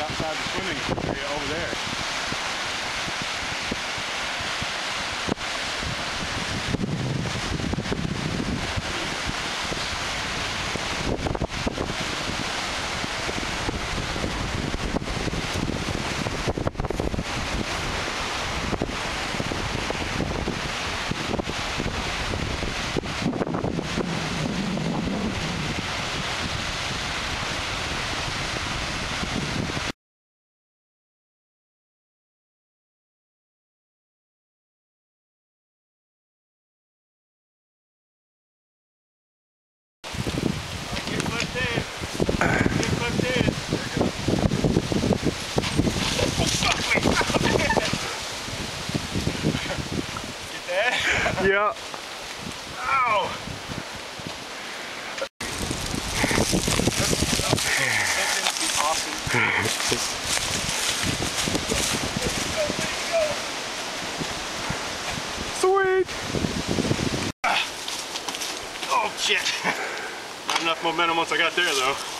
outside the swimming area over there. Yeah. Ow! Sweet! Oh shit! Not enough momentum once I got there though.